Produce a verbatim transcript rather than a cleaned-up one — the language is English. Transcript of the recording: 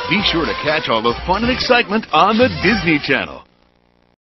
Be sure to catch all the fun and excitement on the Disney Channel.